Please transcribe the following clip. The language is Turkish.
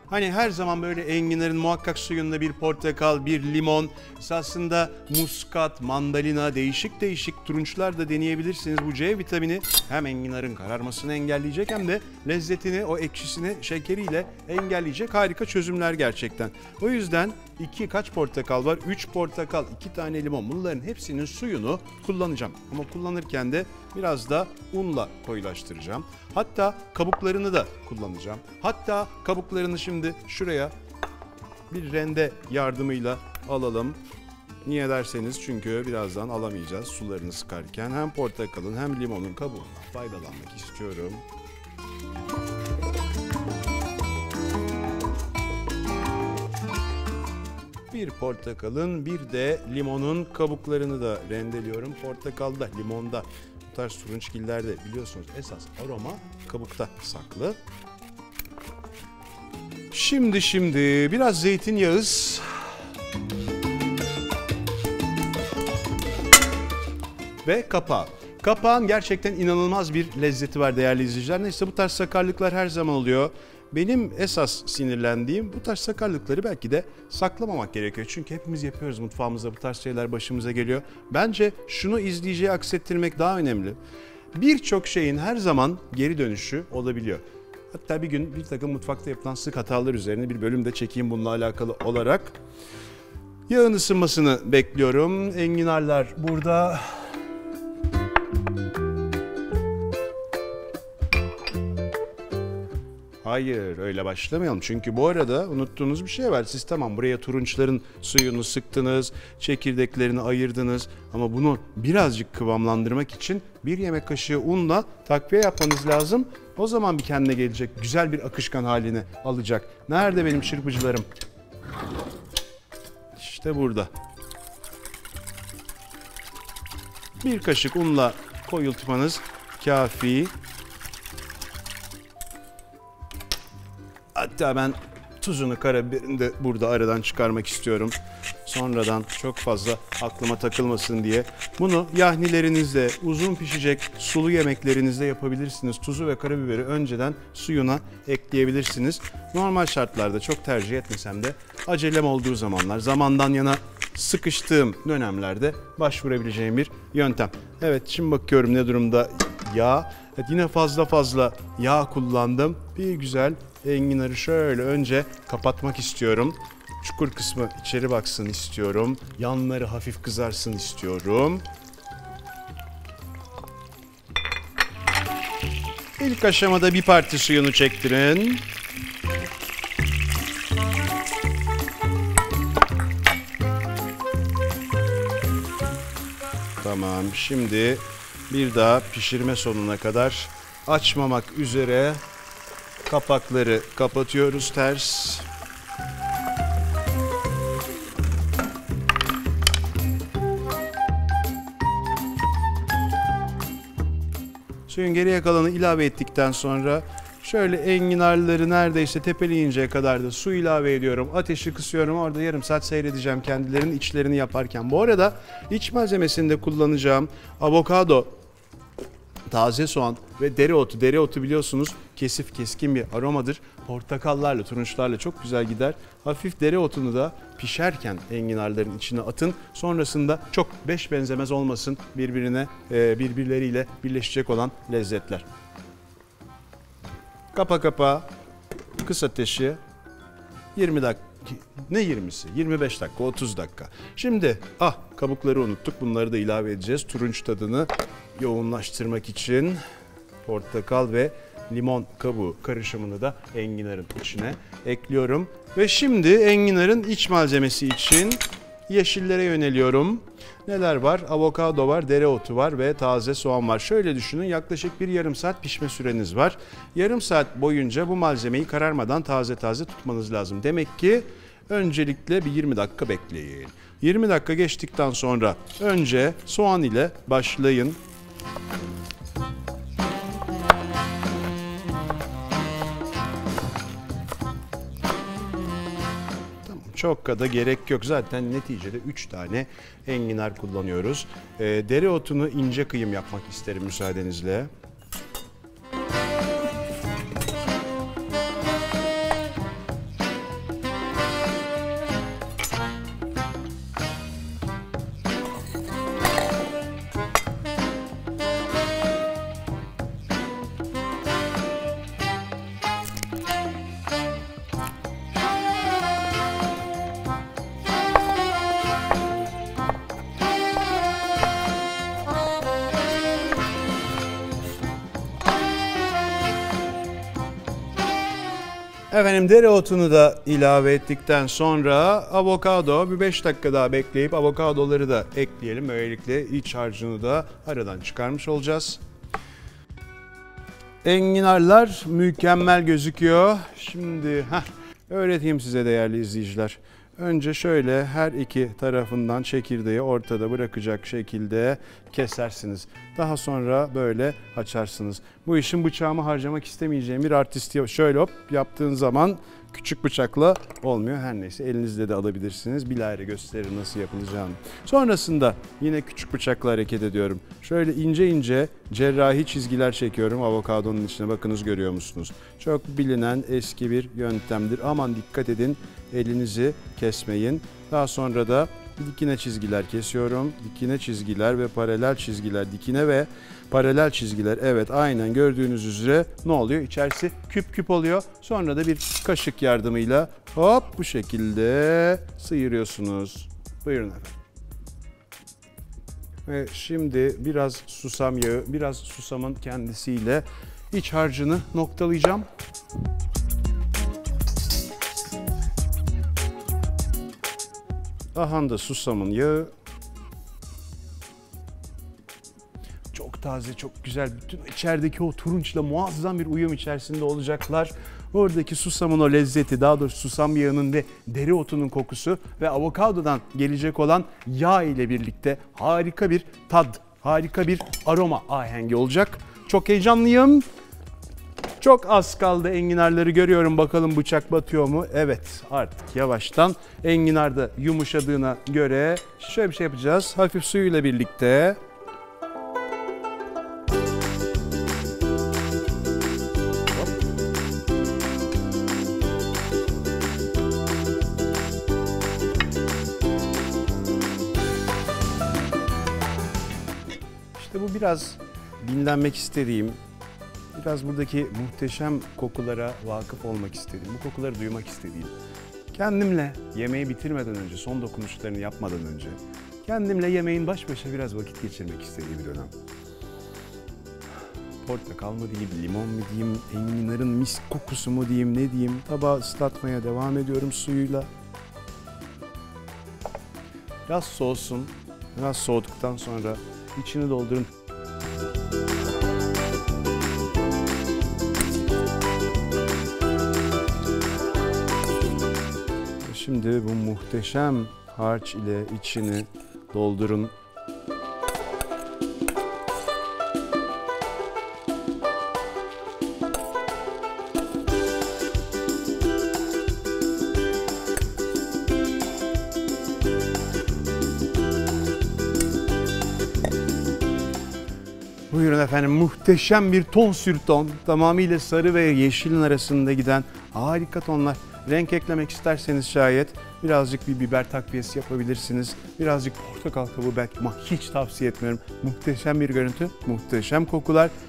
Hani her zaman böyle enginarın muhakkak suyunda bir portakal, bir limon, esasında muskat, mandalina, değişik değişik turunçlar da deneyebilirsiniz. Bu C vitamini hem enginarın kararmasını engelleyecek hem de lezzetini, o ekşisini şekeriyle engelleyecek harika çözümler gerçekten. O yüzden kaç portakal var? 3 portakal, 2 tane limon. Bunların hepsinin suyunu kullanacağım. Ama kullanırken de biraz da unla koyulaştıracağım. Hatta kabuklarını da kullanacağım. Hatta kabuklarını şimdi şuraya bir rende yardımıyla alalım. Niye derseniz çünkü birazdan alamayacağız sularını sıkarken. Hem portakalın hem limonun kabuğundan faydalanmak istiyorum. Bir portakalın bir de limonun kabuklarını da rendeliyorum. Portakalda, limonda, bu tarz turunçgillerde biliyorsunuz esas aroma kabukta saklı. Şimdi biraz zeytinyağı. Ve kapağı. Kapağın gerçekten inanılmaz bir lezzeti var değerli izleyiciler. Neyse bu tarz sakarlıklar her zaman oluyor. Benim esas sinirlendiğim bu tarz sakarlıkları belki de saklamamak gerekiyor. Çünkü hepimiz yapıyoruz mutfağımızda, bu tarz şeyler başımıza geliyor. Bence şunu izleyiciye aksettirmek daha önemli. Birçok şeyin her zaman geri dönüşü olabiliyor. Hatta bir gün bir takım mutfakta yapılan sık hatalar üzerine bir bölüm de çekeyim bununla alakalı olarak. Yağın ısınmasını bekliyorum. Enginarlar burada. Hayır, öyle başlamayalım. Çünkü bu arada unuttuğunuz bir şey var. Siz tamam buraya turunçların suyunu sıktınız, çekirdeklerini ayırdınız. Ama bunu birazcık kıvamlandırmak için 1 yemek kaşığı unla takviye yapmanız lazım. O zaman bir kendine gelecek, güzel bir akışkan halini alacak. Nerede benim çırpıcılarım? İşte burada. 1 kaşık unla koyultmanız kafi. Hatta ben tuzunu, karabiberini de burada aradan çıkarmak istiyorum. Sonradan çok fazla aklıma takılmasın diye. Bunu yahnilerinizde, uzun pişecek sulu yemeklerinizde yapabilirsiniz. Tuzu ve karabiberi önceden suyuna ekleyebilirsiniz. Normal şartlarda çok tercih etmesem de acelem olduğu zamanlar, zamandan yana sıkıştığım dönemlerde başvurabileceğim bir yöntem. Evet, şimdi bakıyorum ne durumda yağ. Evet, yine fazla yağ kullandım. Bir güzel enginarı şöyle önce kapatmak istiyorum. Çukur kısmı içeri baksın istiyorum. Yanları hafif kızarsın istiyorum. İlk aşamada bir parti suyunu çektirin. Tamam, şimdi bir daha pişirme sonuna kadar açmamak üzere kapakları kapatıyoruz ters. Suyun geriye kalanı ilave ettikten sonra şöyle enginarları neredeyse tepeleyinceye kadar da su ilave ediyorum. Ateşi kısıyorum. Orada yarım saat seyredeceğim kendilerinin içlerini yaparken. Bu arada iç malzemesinde kullanacağım avokado, taze soğan ve dereotu. Dereotu biliyorsunuz keskin bir aromadır. Portakallarla, turunçlarla çok güzel gider. Hafif dereotunu da pişerken enginarların içine atın. Sonrasında çok beş benzemez olmasın birbirleriyle birleşecek olan lezzetler. Kapa, kıs ateşi, 20 dakika, ne 20'si? 25 dakika, 30 dakika. Şimdi kabukları unuttuk, bunları da ilave edeceğiz. Turunç tadını yoğunlaştırmak için portakal ve limon kabuğu karışımını da enginarın içine ekliyorum. Ve şimdi enginarın iç malzemesi için yeşillere yöneliyorum. Neler var? Avokado var, dereotu var ve taze soğan var. Şöyle düşünün, yaklaşık bir yarım saat pişme süreniz var. Yarım saat boyunca bu malzemeyi kararmadan taze tutmanız lazım. Demek ki öncelikle bir 20 dakika bekleyin. 20 dakika geçtikten sonra önce soğan ile başlayın. Çok da gerek yok. Zaten neticede 3 tane enginar kullanıyoruz. Dereotunu ince kıyım yapmak isterim müsaadenizle. Efendim dereotunu da ilave ettikten sonra avokado bir 5 dakika daha bekleyip avokadoları da ekleyelim. Böylelikle iç harcını da aradan çıkarmış olacağız. Enginarlar mükemmel gözüküyor. Şimdi öğreteyim size değerli izleyiciler. Önce şöyle her iki tarafından çekirdeği ortada bırakacak şekilde kesersiniz. Daha sonra böyle açarsınız. Bu işin bıçağımı harcamak istemeyeceğim bir artist şöyle hop yaptığın zaman küçük bıçakla olmuyor. Her neyse elinizle de alabilirsiniz. Bilahare gösterir nasıl yapılacağını. Sonrasında yine küçük bıçakla hareket ediyorum. Şöyle ince ince cerrahi çizgiler çekiyorum avokadonun içine. Bakınız görüyor musunuz? Çok bilinen eski bir yöntemdir. Aman dikkat edin elinizi kesmeyin. Daha sonra da dikine çizgiler kesiyorum. Dikine çizgiler ve paralel çizgiler. Dikine ve paralel çizgiler. Evet aynen gördüğünüz üzere ne oluyor? İçerisi küp küp oluyor. Sonra da bir kaşık yardımıyla hop bu şekilde sıyırıyorsunuz. Buyurun efendim. Ve şimdi biraz susam yağı, biraz susamın kendisiyle iç harcını noktalayacağım. Aha da susamın yağı. Çok taze, çok güzel. Bütün içerideki o turunçla muazzam bir uyum içerisinde olacaklar. Oradaki susamın o lezzeti, daha doğrusu susam yağının ve dereotunun kokusu ve avokadodan gelecek olan yağ ile birlikte harika bir tad, harika bir aroma ahengi olacak. Çok heyecanlıyım. Çok az kaldı, enginarları görüyorum. Bakalım bıçak batıyor mu? Evet, artık yavaştan enginar da yumuşadığına göre şöyle bir şey yapacağız. Hafif suyuyla birlikte İşte bu biraz dinlenmek istediğim, biraz buradaki muhteşem kokulara vakıf olmak istediğim, bu kokuları duymak istediğim, kendimle yemeği bitirmeden önce, son dokunuşlarını yapmadan önce, kendimle yemeğin baş başa biraz vakit geçirmek istediğim bir dönem. Portakal mı diyeyim, limon mu diyeyim, enginarın mis kokusu mu diyeyim, ne diyeyim, tabağı ıslatmaya devam ediyorum suyuyla. Biraz soğusun, biraz soğuduktan sonra içini doldurun. Şimdi bu muhteşem harç ile içini doldurun. Buyurun efendim, muhteşem bir ton sür ton, tamamıyla sarı ve yeşilin arasında giden harika tonlar. Renk eklemek isterseniz şayet birazcık bir biber takviyesi yapabilirsiniz. Birazcık portakal kabuğu belki ama hiç tavsiye etmiyorum. Muhteşem bir görüntü, muhteşem kokular.